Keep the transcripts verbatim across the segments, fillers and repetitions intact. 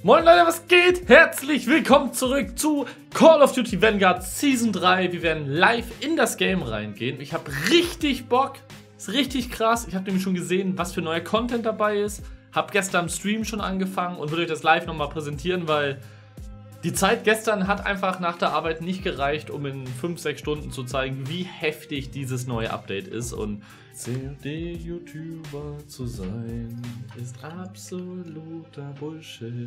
Moin Leute, was geht? Herzlich willkommen zurück zu Call of Duty Vanguard Season drei. Wir werden live in das Game reingehen. Ich habe richtig Bock. Ist richtig krass. Ich habe nämlich schon gesehen, was für neuer Content dabei ist. Hab gestern im Stream schon angefangen und würde euch das live nochmal präsentieren, weil die Zeit gestern hat einfach nach der Arbeit nicht gereicht, um in fünf, sechs Stunden zu zeigen, wie heftig dieses neue Update ist. Und C O D-YouTuber zu sein, ist absoluter Bullshit.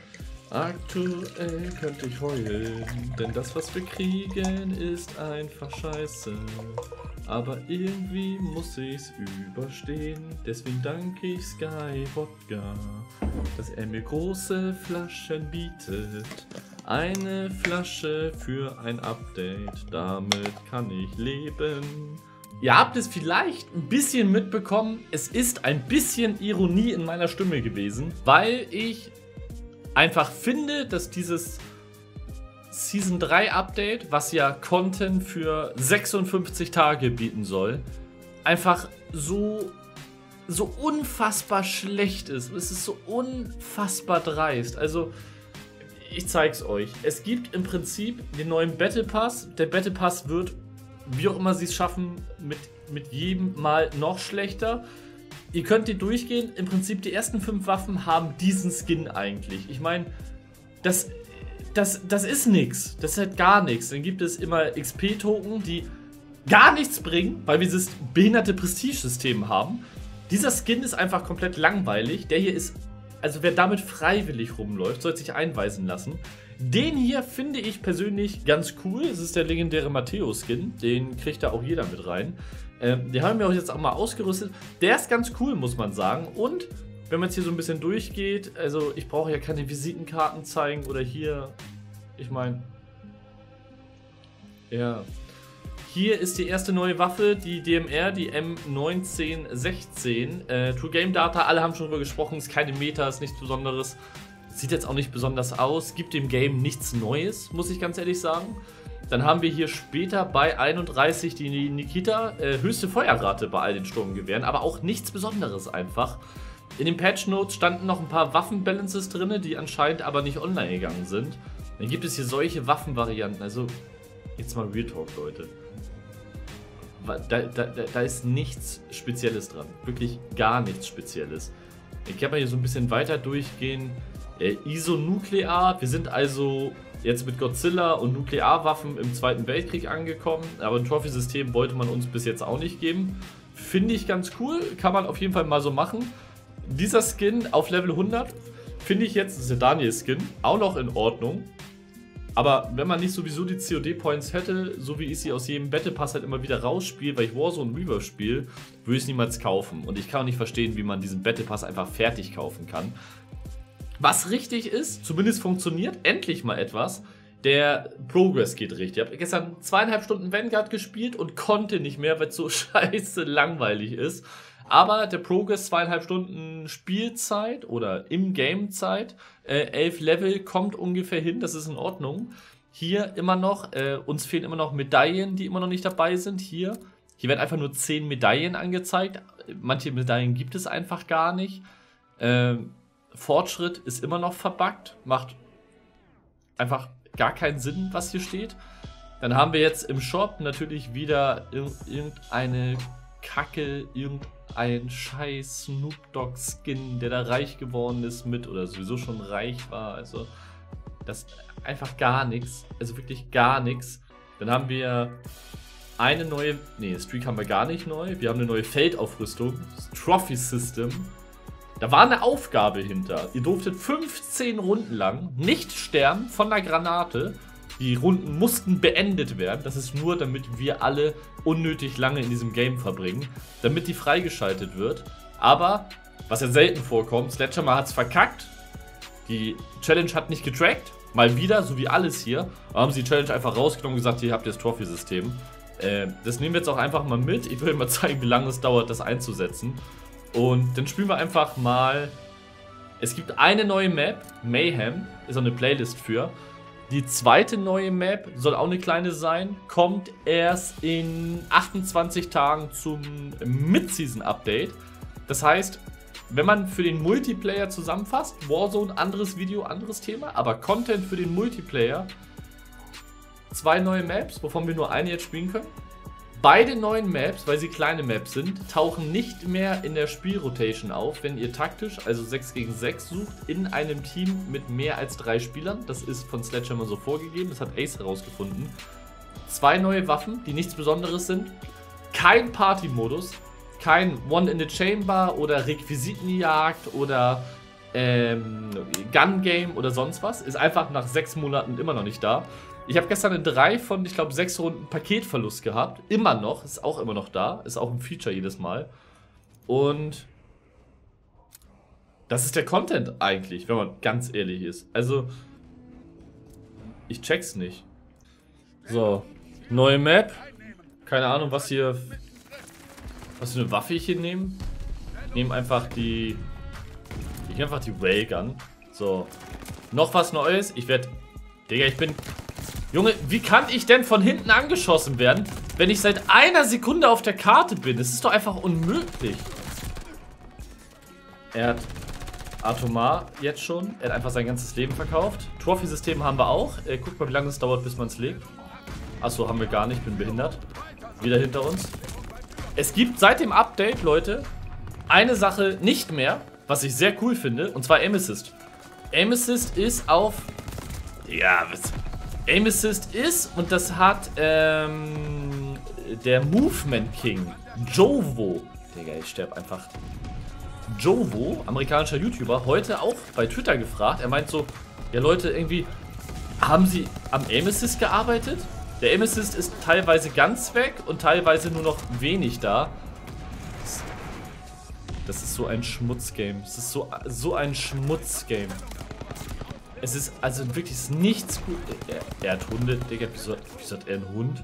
Aktuell könnte ich heulen, denn das, was wir kriegen, ist einfach scheiße. Aber irgendwie muss ich's überstehen, deswegen danke ich Sky Wodka, dass er mir große Flaschen bietet. Eine Flasche für ein Update, damit kann ich leben. Ihr habt es vielleicht ein bisschen mitbekommen, es ist ein bisschen Ironie in meiner Stimme gewesen, weil ich einfach finde, dass dieses Season drei Update, was ja Content für sechsundfünfzig Tage bieten soll, einfach so, so unfassbar schlecht ist. Es ist so unfassbar dreist. Also, ich zeig's euch. Es gibt im Prinzip den neuen Battle Pass. Der Battle Pass wird, wie auch immer sie es schaffen, mit, mit jedem Mal noch schlechter. Ihr könnt die durchgehen. Im Prinzip die ersten fünf Waffen haben diesen Skin eigentlich. Ich meine, das, das, das ist nix. Das ist halt gar nichts. Dann gibt es immer X P-Token, die gar nichts bringen, weil wir dieses behinderte Prestige-System haben. Dieser Skin ist einfach komplett langweilig. Der hier ist, also wer damit freiwillig rumläuft, sollte sich einweisen lassen. Den hier finde ich persönlich ganz cool. Es ist der legendäre Matteo-Skin. Den kriegt da auch jeder mit rein. Ähm, den haben wir auch jetzt auch mal ausgerüstet. Der ist ganz cool, muss man sagen. Und wenn man jetzt hier so ein bisschen durchgeht, also ich brauche ja keine Visitenkarten zeigen oder hier, ich meine, ja. Hier ist die erste neue Waffe, die D M R, die M neunzehn sechzehn. Äh, True Game Data, alle haben schon drüber gesprochen, ist keine Meta, ist nichts Besonderes. Sieht jetzt auch nicht besonders aus, gibt dem Game nichts Neues, muss ich ganz ehrlich sagen. Dann haben wir hier später bei einunddreißig die Nikita, äh, höchste Feuerrate bei all den Sturmgewehren, aber auch nichts Besonderes einfach. In den Patch Notes standen noch ein paar Waffenbalances drin, die anscheinend aber nicht online gegangen sind. Dann gibt es hier solche Waffenvarianten, also jetzt mal Real Talk, Leute. Da, da, da ist nichts Spezielles dran, wirklich gar nichts Spezielles. Ich kann mal hier so ein bisschen weiter durchgehen. Äh, Isonuklear, wir sind also jetzt mit Godzilla und Nuklearwaffen im Zweiten Weltkrieg angekommen, aber ein Trophy-System wollte man uns bis jetzt auch nicht geben. Finde ich ganz cool, kann man auf jeden Fall mal so machen. Dieser Skin auf Level hundert finde ich jetzt, das ist der Daniel-Skin, auch noch in Ordnung. Aber wenn man nicht sowieso die C O D-Points hätte, so wie ich sie aus jedem Battle Pass halt immer wieder rausspiele, weil ich Warzone Reaver spiele, würde ich es niemals kaufen. Und ich kann auch nicht verstehen, wie man diesen Battle Pass einfach fertig kaufen kann. Was richtig ist, zumindest funktioniert, endlich mal etwas, der Progress geht richtig. Ich habe gestern zweieinhalb Stunden Vanguard gespielt und konnte nicht mehr, weil es so scheiße langweilig ist. Aber der Progress, zweieinhalb Stunden Spielzeit oder In-Game-Zeit, äh, elf Level kommt ungefähr hin, das ist in Ordnung. Hier immer noch, äh, uns fehlen immer noch Medaillen, die immer noch nicht dabei sind. Hier, hier werden einfach nur zehn Medaillen angezeigt. Manche Medaillen gibt es einfach gar nicht. Äh, Fortschritt ist immer noch verbuggt, macht einfach gar keinen Sinn, was hier steht. Dann haben wir jetzt im Shop natürlich wieder irgendeine Kacke, irgendein scheiß Snoop Dogg Skin, der da reich geworden ist mit oder sowieso schon reich war. Also das einfach gar nichts, also wirklich gar nichts. Dann haben wir eine neue, nee, Streak haben wir gar nicht neu. Wir haben eine neue Feldaufrüstung, das Trophy System. Da war eine Aufgabe hinter. Ihr durftet fünfzehn Runden lang nicht sterben von einer Granate. Die Runden mussten beendet werden. Das ist nur, damit wir alle unnötig lange in diesem Game verbringen. Damit die freigeschaltet wird. Aber, was ja selten vorkommt, Sledgehammer hat es verkackt. Die Challenge hat nicht getrackt. Mal wieder, so wie alles hier. Da haben sie die Challenge einfach rausgenommen und gesagt, hier habt ihr das Trophy-System. Äh, das nehmen wir jetzt auch einfach mal mit. Ich will mal zeigen, wie lange es dauert, das einzusetzen. Und dann spielen wir einfach mal. Es gibt eine neue Map, Mayhem, ist auch eine Playlist für. Die zweite neue Map soll auch eine kleine sein, kommt erst in achtundzwanzig Tagen zum Mid-Season-Update. Das heißt, wenn man für den Multiplayer zusammenfasst, Warzone, anderes Video, anderes Thema, aber Content für den Multiplayer, zwei neue Maps, wovon wir nur eine jetzt spielen können. Beide neuen Maps, weil sie kleine Maps sind, tauchen nicht mehr in der Spielrotation auf, wenn ihr taktisch, also sechs gegen sechs sucht, in einem Team mit mehr als drei Spielern. Das ist von Sledgehammer so vorgegeben, das hat Ace herausgefunden. Zwei neue Waffen, die nichts Besonderes sind. Kein Party-Modus, kein One in the Chamber oder Requisitenjagd oder ähm, Gun Game oder sonst was. Ist einfach nach sechs Monaten immer noch nicht da. Ich habe gestern in drei von, ich glaube, sechs Runden Paketverlust gehabt. Immer noch, ist auch immer noch da. Ist auch ein Feature jedes Mal. Und das ist der Content eigentlich, wenn man ganz ehrlich ist. Also, ich check's nicht. So, neue Map. Keine Ahnung, was hier, was für eine Waffe ich hier nehme. Ich nehme einfach die, ich nehme einfach die Railgun. So, noch was Neues. Ich werde, Digga, ich bin... Junge, wie kann ich denn von hinten angeschossen werden, wenn ich seit einer Sekunde auf der Karte bin? Das ist doch einfach unmöglich. Er hat Atomar jetzt schon. Er hat einfach sein ganzes Leben verkauft. Trophy-System haben wir auch. Äh, guck mal, wie lange es dauert, bis man es legt. Achso, haben wir gar nicht. Bin behindert. Wieder hinter uns. Es gibt seit dem Update, Leute, eine Sache nicht mehr, was ich sehr cool finde, und zwar Aim Assist. Aim Assist ist auf... Ja, was... Aim Assist ist, und das hat ähm, der Movement King, Jovo, Digga, ich sterbe einfach. Jovo, amerikanischer YouTuber, heute auch bei Twitter gefragt. Er meint so, ja Leute, irgendwie, haben sie am Aim Assist gearbeitet? Der Aim Assist ist teilweise ganz weg und teilweise nur noch wenig da. Das, das ist so ein Schmutzgame. Das ist so, so ein Schmutzgame. Es ist also wirklich nichts gut. Er, er hat Hunde, Digga. Wieso, wieso hat er einen Hund?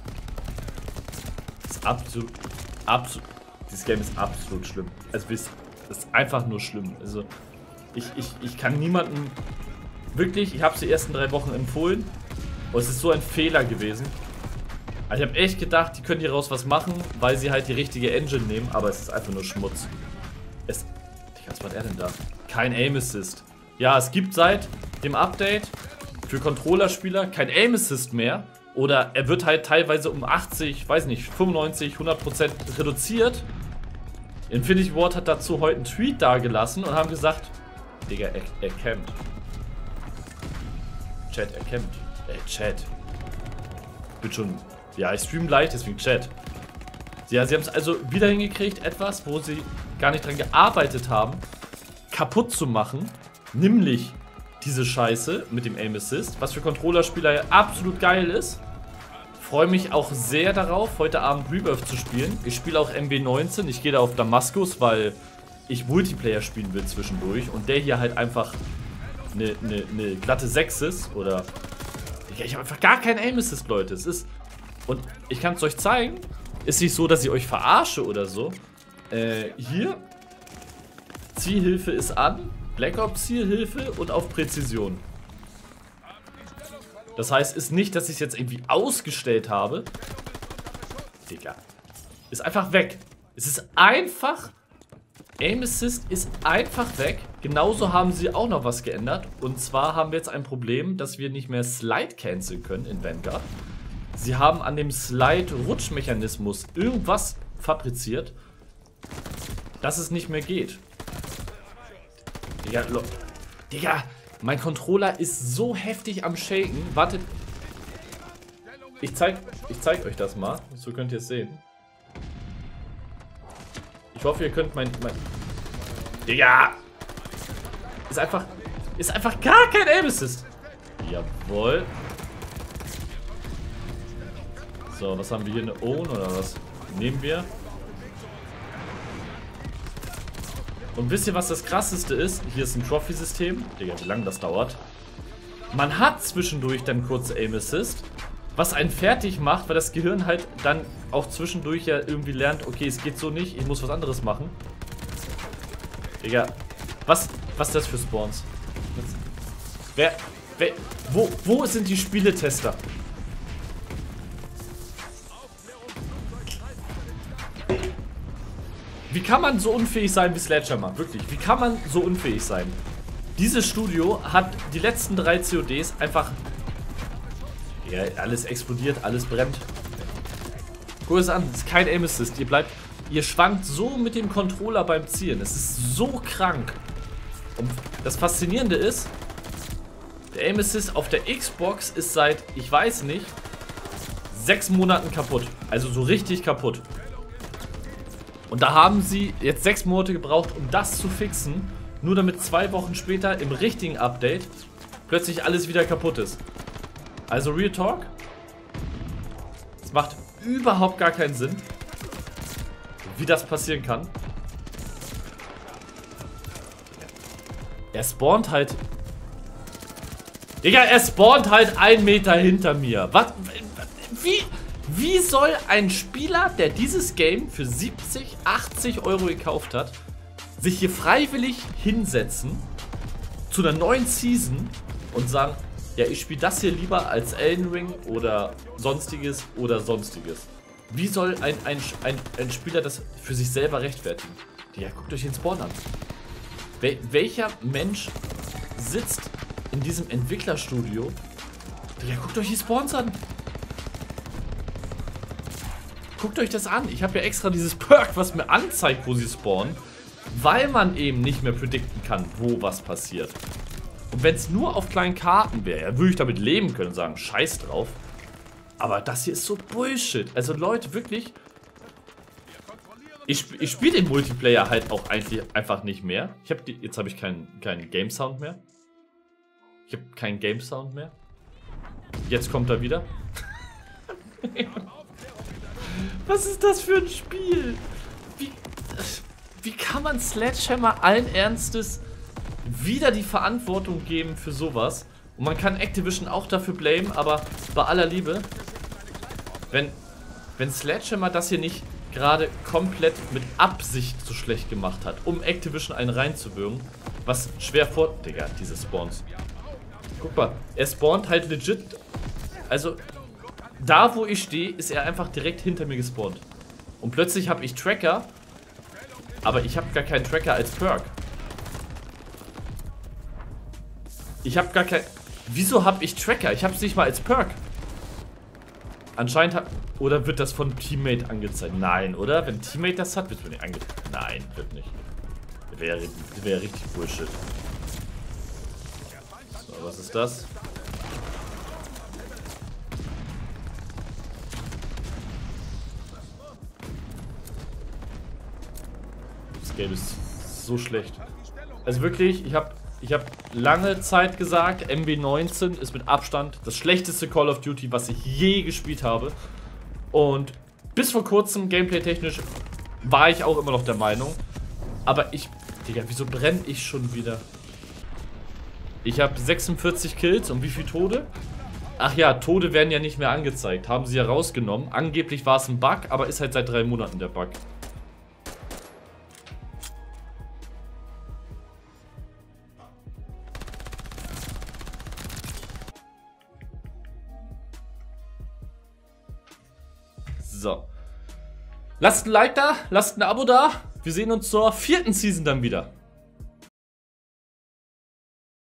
Das ist absolut, absolut. Dieses Game ist absolut schlimm. Also, es ist einfach nur schlimm. Also, ich, ich, ich kann niemanden. Wirklich, ich habe es die ersten drei Wochen empfohlen. Und es ist so ein Fehler gewesen. Also, ich habe echt gedacht, die können hier raus was machen, weil sie halt die richtige Engine nehmen. Aber es ist einfach nur Schmutz. Es. Digga, was war der denn da? Kein Aim Assist. Ja, es gibt seit dem Update für Controller-Spieler kein Aim Assist mehr. Oder er wird halt teilweise um achtzig, weiß nicht, fünfundneunzig, hundert Prozent reduziert. Infinity Ward hat dazu heute einen Tweet dagelassen und haben gesagt, Digga, er, er campt. Chat, er campt. Ey, Chat. Ich bin schon... Ja, ich stream leicht, deswegen Chat. Ja, sie haben es also wieder hingekriegt, etwas, wo sie gar nicht dran gearbeitet haben, kaputt zu machen. Nämlich diese Scheiße mit dem Aim Assist, was für Controllerspieler ja absolut geil ist. Freue mich auch sehr darauf, heute Abend Rebirth zu spielen. Ich spiele auch M W neunzehn, ich gehe da auf Damaskus, weil ich Multiplayer spielen will zwischendurch. Und der hier halt einfach eine, eine, eine glatte sechs ist. Oder... Ja, ich habe einfach gar keinen Aim Assist, Leute. Es ist... Und ich kann es euch zeigen. Ist nicht so, dass ich euch verarsche oder so. Äh, hier. Zielhilfe ist an. Black Ops Zielhilfe und auf Präzision. Das heißt, ist nicht, dass ich es jetzt irgendwie ausgestellt habe. Digga. Ist einfach weg. Es ist einfach... Aim Assist ist einfach weg. Genauso haben sie auch noch was geändert. Und zwar haben wir jetzt ein Problem, dass wir nicht mehr Slide canceln können in Vanguard. Sie haben an dem Slide-Rutschmechanismus irgendwas fabriziert, dass es nicht mehr geht. Digga, Digga, mein Controller ist so heftig am Shaken. Wartet. Ich zeig, ich zeig euch das mal. So könnt ihr es sehen. Ich hoffe, ihr könnt mein... mein Digga! Ist einfach... Ist einfach gar kein Aim Assist. Jawohl. So, was haben wir hier? Eine Own oder was? Nehmen wir. Und wisst ihr, was das krasseste ist? Hier ist ein Trophy-System. Digga, wie lange das dauert. Man hat zwischendurch dann kurze Aim Assist, was einen fertig macht, weil das Gehirn halt dann auch zwischendurch ja irgendwie lernt, okay, es geht so nicht, ich muss was anderes machen. Digga, was, was ist das für Spawns? Wer, wer, wo, wo sind die Spieletester? Wie wie kann man so unfähig sein wie Sledgehammer? Wirklich, wie kann man so unfähig sein? Dieses Studio hat die letzten drei C O Ds einfach... Ja, alles explodiert, alles brennt. Guck es an, es ist kein Aim Assist. Ihr bleibt... Ihr schwankt so mit dem Controller beim Zielen. Es ist so krank. Und das Faszinierende ist, der Aim Assist auf der Xbox ist seit, ich weiß nicht, sechs Monaten kaputt. Also so richtig kaputt. Und da haben sie jetzt sechs Monate gebraucht, um das zu fixen. Nur damit zwei Wochen später im richtigen Update plötzlich alles wieder kaputt ist. Also Real Talk. Es macht überhaupt gar keinen Sinn, wie das passieren kann. Er spawnt halt... Digga, er spawnt halt einen Meter hinter mir. Was? Wie, wie soll ein Spieler, der dieses Game für siebzig, achtzig Euro gekauft hat, sich hier freiwillig hinsetzen zu einer neuen Season und sagen, ja, ich spiele das hier lieber als Elden Ring oder sonstiges oder sonstiges. Wie soll ein, ein, ein, ein Spieler das für sich selber rechtfertigen? Ja, guckt euch den Spawn an. Wel welcher Mensch sitzt in diesem Entwicklerstudio? Ja, guckt euch die Spawns an. Guckt euch das an. Ich habe ja extra dieses Perk, was mir anzeigt, wo sie spawnen, weil man eben nicht mehr predikten kann, wo was passiert. Und wenn es nur auf kleinen Karten wäre, ja, würde ich damit leben können und sagen, scheiß drauf. Aber das hier ist so Bullshit. Also Leute, wirklich. Ich, ich spiele den Multiplayer halt auch eigentlich einfach nicht mehr. Ich hab die, jetzt habe ich keinen keinen Game Sound mehr. Ich habe keinen Game Sound mehr. Jetzt kommt er wieder. Was ist das für ein Spiel? Wie, wie kann man Sledgehammer allen Ernstes wieder die Verantwortung geben für sowas? Und man kann Activision auch dafür blamen, aber bei aller Liebe, wenn, wenn Sledgehammer das hier nicht gerade komplett mit Absicht so schlecht gemacht hat, um Activision einen reinzuwürgen, was schwer vor... Digga, diese Spawns. Guck mal, er spawnt halt legit, also da wo ich stehe, ist er einfach direkt hinter mir gespawnt. Und plötzlich habe ich Tracker, aber ich habe gar keinen Tracker als Perk. Ich habe gar kein... Wieso habe ich Tracker? Ich habe es nicht mal als Perk. Anscheinend hat... Oder wird das von Teammate angezeigt? Nein, oder? Wenn Teammate das hat, wird es mir nicht angezeigt. Nein, wird nicht. Wäre wär richtig Bullshit. So, was ist das? Das Game ist so schlecht. Also wirklich, ich habe... Ich habe lange Zeit gesagt, M W neunzehn ist mit Abstand das schlechteste Call of Duty, was ich je gespielt habe. Und bis vor kurzem, gameplay-technisch, war ich auch immer noch der Meinung. Aber ich... Digga, wieso brenne ich schon wieder? Ich habe sechsundvierzig Kills und wie viele Tode? Ach ja, Tode werden ja nicht mehr angezeigt. Haben sie ja rausgenommen. Angeblich war es ein Bug, aber ist halt seit drei Monaten der Bug. So. Lasst ein Like da, lasst ein Abo da. Wir sehen uns zur vierten Season dann wieder.